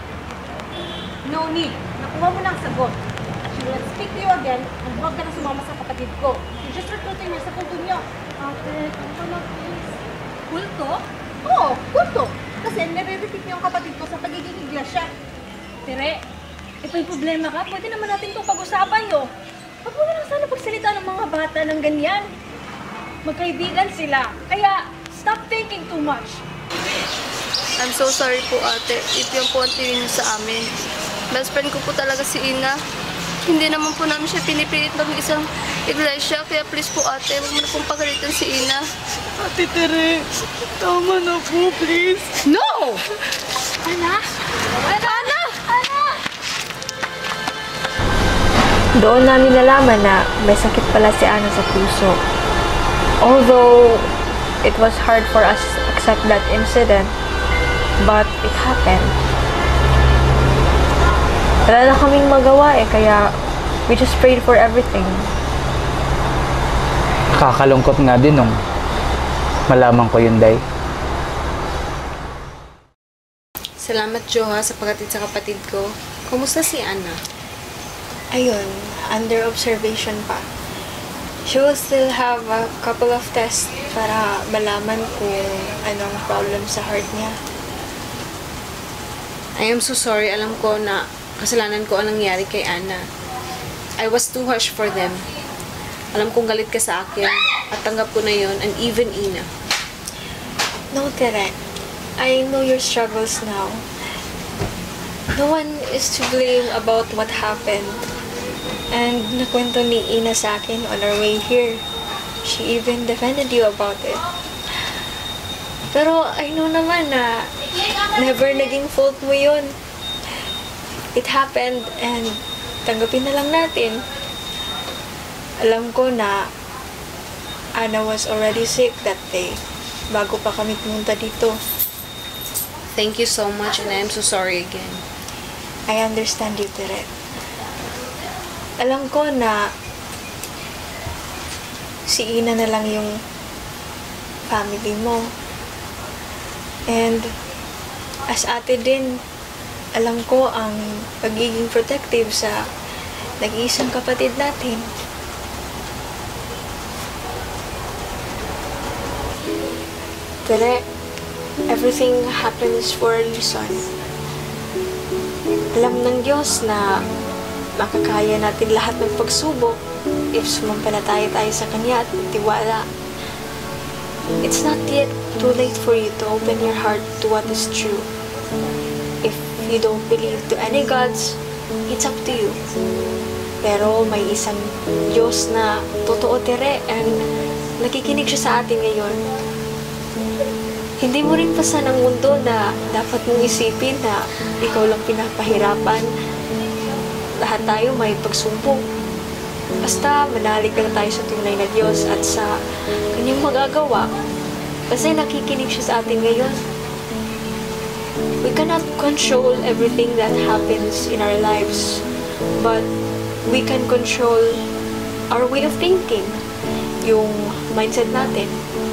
No need. Nakuha mo na ang sagot. She will speak to you again and huwag ka na sumama sa kapatid ko. You just recruiting her sa kulto niyo. Ate, ano na please? Kulto? Oo, kulto. Kasi nire-repeat niyo ang kapatid ko sa pagiging iglesia. Tere, may problema ka? Pwede naman natin itong pag-usapan, no? Huwag mo na lang sana pagsalita ng mga bata ng ganyan. Magkaibigan sila. Kaya, stop thinking too much. I'm so sorry po, ate. Ito yung po ang tingin niyo sa amin. Best friend ko po talaga si Ina. Hindi naman po namin siya pinipilit ng isang iglesia. Kaya please po, ate, huwag mo na pong pagalitan si Ina. Ate Tere, tama na po, please. No! Ana? Ana! Ana! Ana! Doon namin nalaman na may sakit pala si Ana sa puso. Although, it was hard for us to accept that incident, but it happened. Wala na kaming magawa kaya we just prayed for everything. Kakalungkot nga din nung malaman ko yun, Day. Salamat, Jo, ha, sa paghatid sa kapatid ko. Kumusta si Ana? Ayun, under observation pa. She will still have a couple of tests para malaman kung anong problem sa heart niya. I am so sorry. Alam ko na kasalanan ko ang nangyari kay Ana. I was too harsh for them. Alam kong galit ka sa akin at tanggap ko na yon, and even Ina. No, Tere. I know your struggles now. No one is to blame about what happened. And nakwento ni Ina sa akin on our way here. She even defended you about it. Pero I know naman na never naging fault mo yun. It happened and tanggapin na lang natin. Alam ko na Ana was already sick that day bago pa kami pumunta dito. Thank you so much, and I am so sorry again. I understand you, Tere. Alam ko na si Ina na lang yung family mo. And as ate din, alam ko ang pagiging protective sa nag-iisang kapatid natin. Tere, everything happens for a reason. Alam ng Diyos na makakaya natin lahat ng pagsubok if sumampalataya tayo sa Kanya at magtiwala. It's not yet too late for you to open your heart to what is true. If you don't believe to any gods, it's up to you. Pero may isang Diyos na totoo, Tere, and nakikinig siya sa atin ngayon. Hindi mo rin pasan ang mundo na dapat mong isipin na ikaw lang pinapahirapan. Lahat tayo may pagsubok. Basta manalig lang tayo sa tunay na Diyos at sa Kanyang magagawa. Kasi nakikinig siya sa atin ngayon. We cannot control everything that happens in our lives, but we can control our way of thinking, yung mindset natin.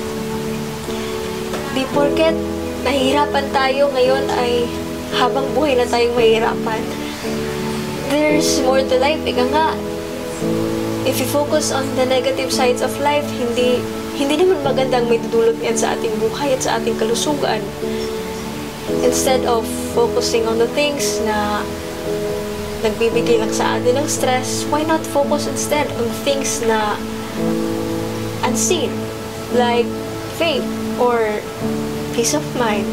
Di porket nahihirapan tayo ngayon ay habang buhay na tayong mahihirapan. There's more to life, ika nga. If you focus on the negative sides of life, hindi naman magandang may dudulot yan sa ating buhay at sa ating kalusugan. Instead of focusing on the things na nagbibigay lang sa atin ng stress, why not focus instead on things na unseen, like faith or peace of mind.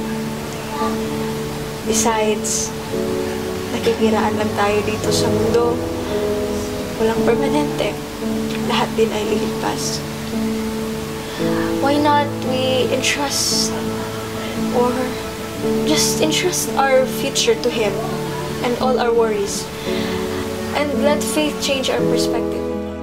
Besides, nakikiraan lang tayo dito sa mundo. Walang permanente. Lahat din ay lilipas. Why not we entrust or just entrust our future to Him and all our worries, and let faith change our perspective.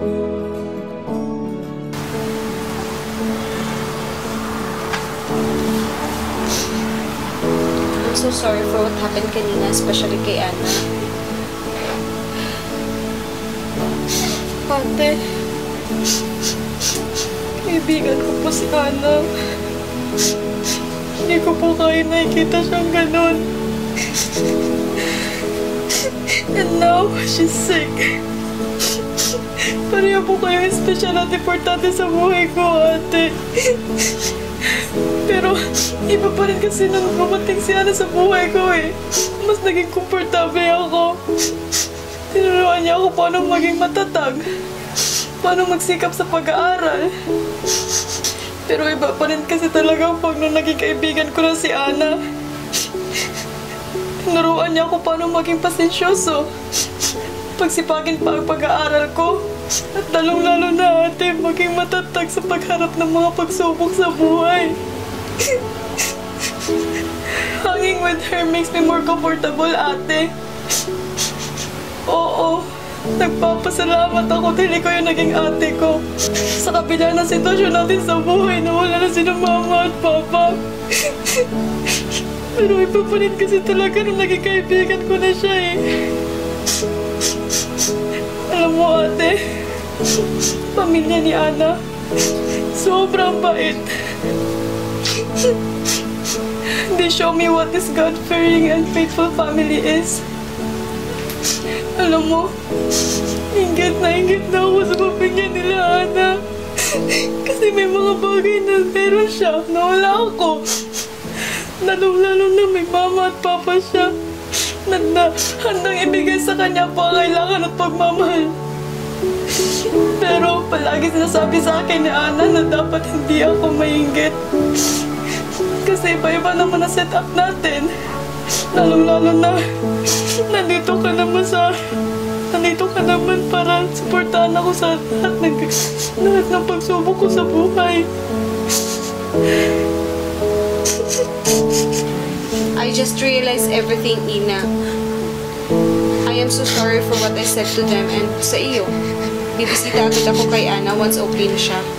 I'm so sorry for what happened kanina, especially kay Ana. Ate, kaibigan ko po si Ana. Hindi ko po kaya nakikita siyang ganon. And now, she's sick. Pareho po kayo espesyal at importante sa buhay ko, ate. Pero, iba pa rin kasi nung dumating si Ana sa buhay ko eh. Mas naging komportable ako. Tinuruan niya ako paano maging matatag. Paano magsikap sa pag-aaral. Pero iba pa rin kasi talaga pag nung naging kaibigan ko na si Ana. Tinuruan niya ako paano maging pasensyoso. Pagsipagin pa ang pag-aaral ko. At lalong-lalo na ate, maging matatag sa pagharap ng mga pagsubok sa buhay. Hanging with her makes me more comfortable, ate. Oo, Nagpapasalamat ako dahil ikaw yung naging ate ko. Sa kabila ng sitwasyon natin sa buhay na wala na sila mama at papa. Pero iba pa rin kasi talaga nung naging kaibigan ko na siya eh. Alam mo ate, pamilya ni Ana, sobrang bait. They show me what this God-fearing and faithful family is. Alam mo, inggit na ako sa pamilya nila, Ana. Kasi may mga bagay na meron siya na wala ako. Lalong-lalo na may mama at papa siya na handang ibigay sa kanya pangailangan at pagmamahal. Pero palagi sinasabi sa akin ni Ana na dapat hindi ako mainggit. Kasi iba-iba naman na set up natin. Lalong-lalo na nandito ka naman para suportahan ako sa lahat ng pagsubok ko sa buhay. I just realized everything, Ina. I am so sorry for what I said to them and sa iyo. Bibisita agad ako kay Ana once okay na siya.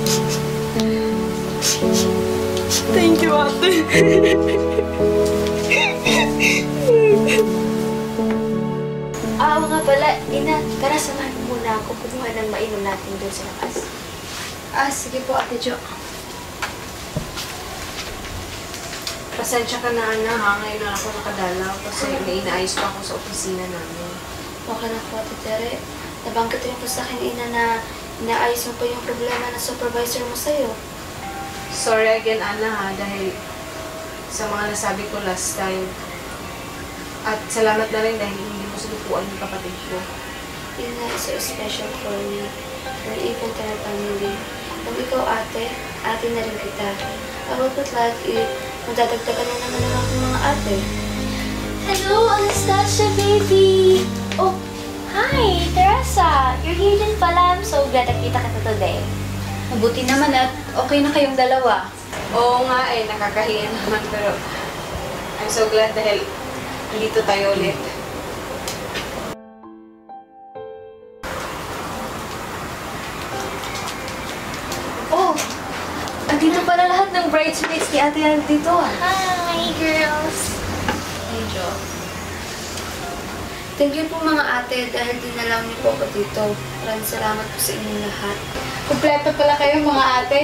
Thank you, ate. Oo nga pala, Ina, tara samahan mo muna ako kumuha ng mainom natin doon sa labas. Sige po, Ate Jo. Pasensya ka na, Ana, ha? Ngayon na ako nakadalaw kasi may inaayos pa ako sa opisina namin. Okay na po, Ate Tere. Nabanggit rin po sa akin, Ina, na inaayos mo pa yung problema ng supervisor mo sa'yo. Sorry again, Ana, ha? Dahil sa mga nasabi ko last time. At salamat na rin dahil hindi mo sinupuan yung kapatid ko. Ina is so special for me. For even to our family. Kung ikaw, ate na rin kita. I would like if madadagdagan na naman ng aking mga ate. Hello, Anastasia, baby! Oh, hi, Teresa! You're here din pala. I'm so glad nakita kita today. Mabuti naman at okay na kayong dalawa. Oo nga eh, nakakahiya naman pero I'm so glad dahil dito tayo ulit. Oh, andito pala lahat ng bridesmaids ni Ate Ann dito ah. Hi, girls! Hey, Jo. Thank you po mga ate dahil dinalaw niyo po ako dito. Maraming salamat po sa inyong lahat. Kompleto pala kayo mga ate.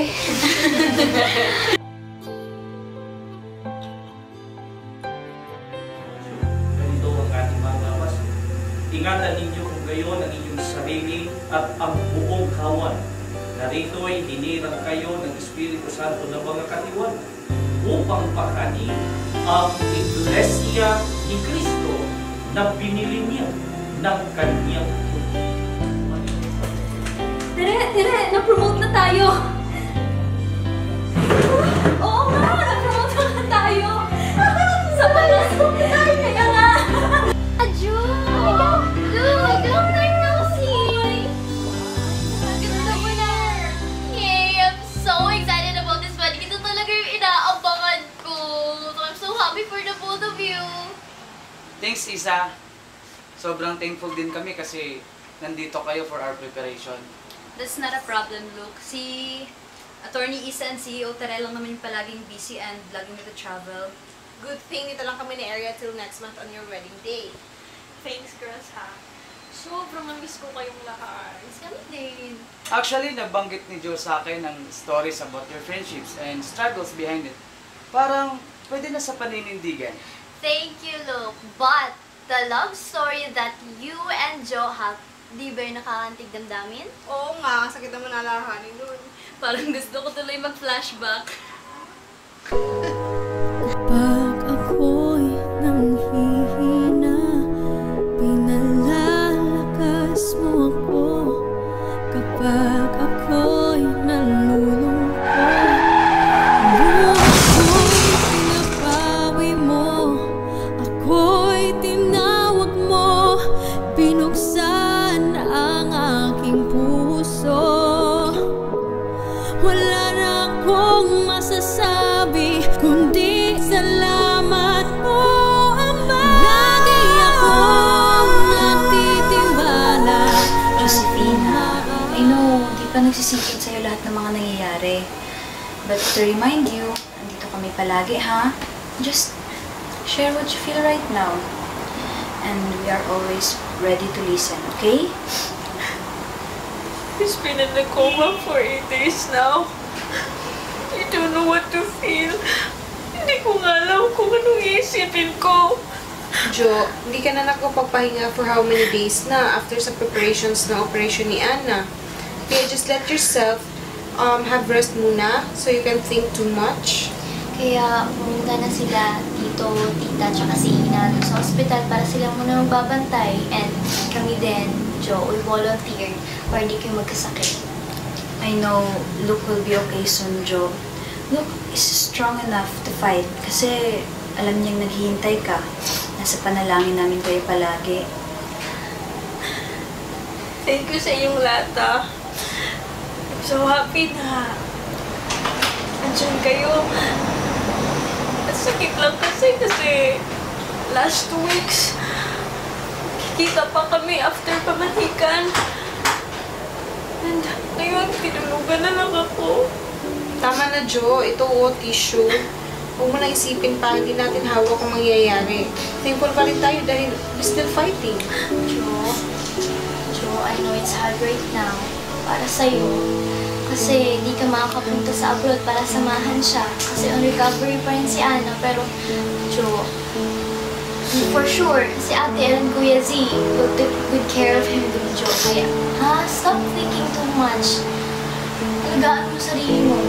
Ganito ang ating mga paso. Ingatan ninyo kung gayon ang inyong sarili at ang buong kawan. Narito'y hinirang kayo ng Espiritu Santo ng mga katiwan upang pakani ang Iglesia ni Cristo na binili niya ng kanyang Dire, na-promote na tayo! Oo nga, na-promote na tayo! Sa palas ko tayo, kaya nga! Adjo! Look, long time no see! Ganda mo na! Yay! I'm so excited about this wedding. Ito talaga yung inaabangan ko. So I'm so happy for the both of you. Thanks, Isa. Sobrang thankful din kami kasi nandito kayo for our preparation. That's not a problem, Luke. Si Attorney Isa and CEO Terrell lang naman yung palaging busy and laging nag-travel. Good thing dito lang kami ni area till next month on your wedding day. Thanks, girls, ha? Sobrang na-miss ko kayong lahat. Kami din. Actually, nabanggit ni Joe sa akin ng stories about your friendships and struggles behind it. Parang pwede na sa paninindigan. Thank you, Luke. But the love story that you and Joe have, di ba yung nakakantig damdamin? Oo nga, sakit naman alalahanin nun. Parang gusto ko tuloy mag-flashback. Kapag ako'y nanghihina, pinalalakas mo ako. Kapag ako'y nalulungkot, ako'y pinapawi mo. Ako'y tinawag mo, binuksan ang aking puso. Wala na akong masasabi kundi salamat po, Ama. Lagi akong natitiwala baka nagsisikip sa'yo lahat ng mga nangyayari. But to remind you, andito kami palagi, ha? Just share what you feel right now. And we are always ready to listen, okay? It's been in the coma for 8 days now. I don't know what to feel. Hindi ko nga alam kung anong iisipin ko. Jo, hindi ka na nakapagpahinga for how many days na after sa preparations ng operation ni Anna. Kaya just let yourself have rest muna so you can think too much. Kaya pumunta na sila tito, tita, tsaka si Ina dun sa ospital para sila muna magbabantay. And kami din, Jo, we volunteered para hindi kayo magkasakit. I know Luke will be okay soon, Jo. Luke is strong enough to fight kasi alam niyang naghihintay ka. Nasa panalangin namin kayo palagi. Thank you sa iyong lahat, ah. I'm so happy na andyan kayo. Sakit lang kasi last 2 weeks, kikita pa kami after pamanikan. And ngayon, tinulugan na lang ako. Tama na, Jo. Ito tissue. Huwag mo nang isipin pa, hindi natin hawak ang mangyayari. Thankful pa rin tayo dahil we're still fighting. Jo, I know it's hard right now para sa'yo. Kasi di ka makakapunta sa abroad para samahan siya. Kasi on recovery pa rin si Anna. Pero, Jo, for sure, si Ate and Kuya Z will take good care of him din, Jo. Kaya, stop thinking too much. Alagaan mo sarili mo.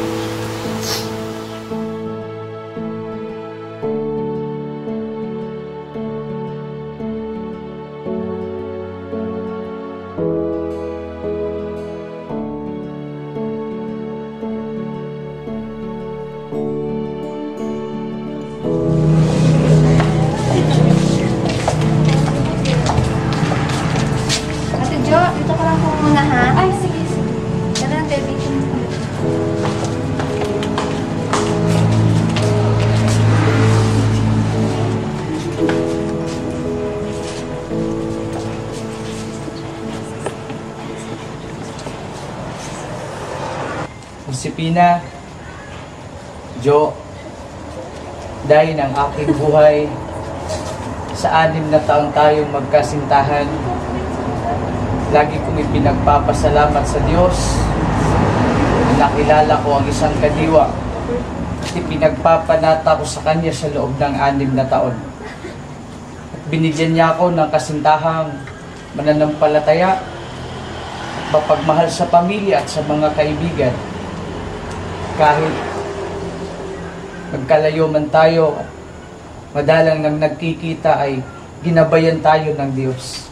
Josepina, Jo, dahil ang aking buhay sa 6 na taon tayong magkasintahan, lagi kong ipinagpapasalamat sa Diyos na nakilala ko ang isang kadiwa at ipinagpapanata ko sa Kanya sa loob ng 6 na taon. At binigyan niya ako ng kasintahang mananampalataya, mapagmahal sa pamilya at sa mga kaibigan. Kahit magkalayo man tayo at madalang nang nagkikita ay ginabayan tayo ng Diyos.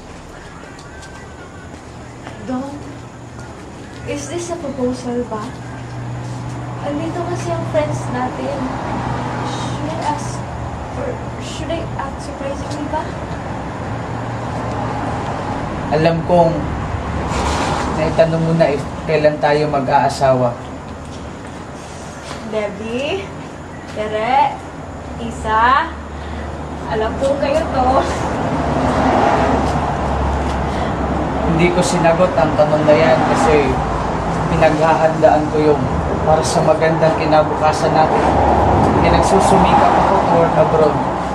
Don, is this a proposal ba? Andito kasi ang friends natin. Should I act surprisingly ba? Alam kong naitanong mo na if kailan tayo mag-aasawa. Debbie, Tere, Isa, alam ko kayo to. Hindi ko sinagot ang tanong na yan kasi pinaghahandaan ko yung para sa magandang kinabukasan natin. Kaya nagsusumikap ako toward abroad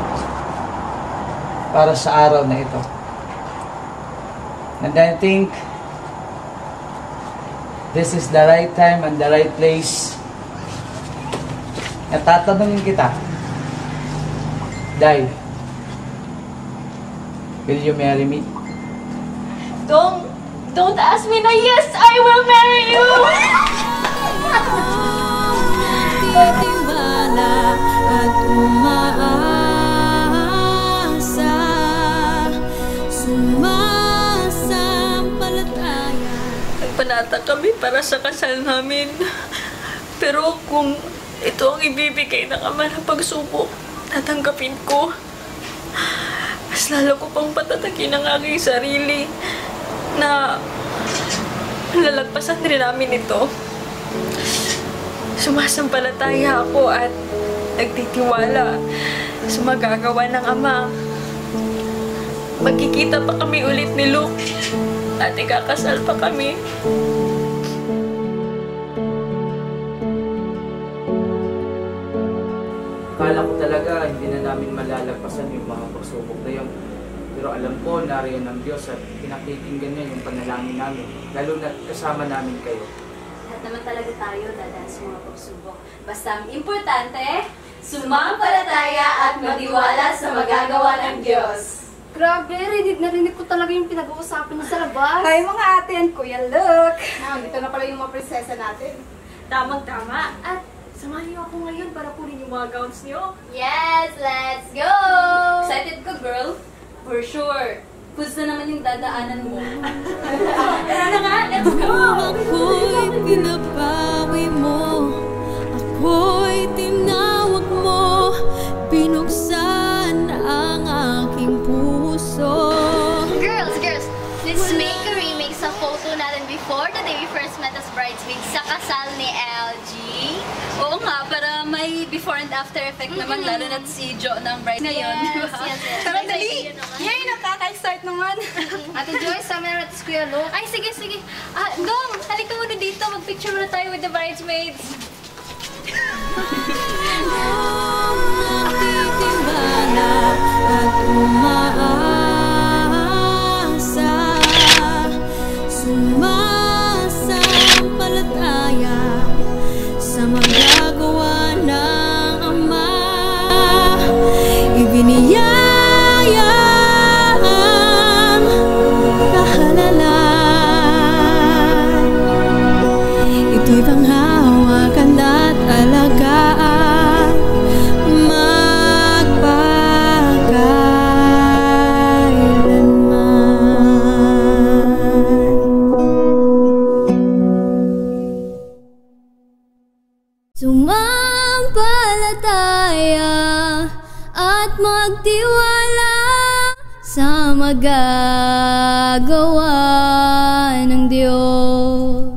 para sa araw na ito. And I think this is the right time and the right place. Natatanungin kita, Day, will you marry me? Don't ask me na yes, I will marry you! Tiwala at umaasa, sumasampalataya. Nagpanata kami para sa kasal namin. Pero kung ito ang ibibigay ng Ama ng pagsubok, tatanggapin ko. Mas lalo ko pang patatakin ang aking sarili na lalagpasan rin namin ito. Sumasampalataya ako at nagtitiwala sa magagawa ng Ama. Magkikita pa kami ulit ni Luke at ikakasal pa kami. akala ko talaga hindi na namin malalagpasan yung mga pagsubok na yun. Pero alam ko, nariyan ng Diyos at pinakikinggan niya yung panalangin namin. Lalo na kasama namin kayo. Lahat naman talaga tayo dadaan sa mga pagsubok. Basta ang importante, sumampalataya at magtiwala sa magagawa ng Diyos. Grabe, rinig ko talaga yung pinag-uusapan niyo sa labas. Hi mga ate and Kuya Luke! Dito na pala yung mga prinsesa natin. Tamang-tama. At samahan niyo ako ngayon para kunin yung mga gowns niyo. Yes, let's go! Excited ka, girl? For sure. Foods na naman yung dadaanan mo. Tara na nga, let's go! Ako'y pinapawi mo, ako'y tinawag mo, binuksan ang aking puso. Girls, let's make a remix sa photo natin before the day we first met as bridesmaids sa kasal ni LG. Oo nga, para may before and after effect naman, lalo na si Jo ng bride ngayon. Yes. Tara, dali! Yay, nakaka-start naman! Ate Joyce, sama na natin si Kuya Luke. Ay, sige. Dong, halika muna dito. Mag-picture muna tayo with the bridesmaids. Nakitimbala at umaasa, sumasampalataya sa magagawa ng Ama. Ibiniyaya ang kahalala, ito'y panghawakan at alagaan, sumampalataya at magtiwala sa magagawa ng Diyos.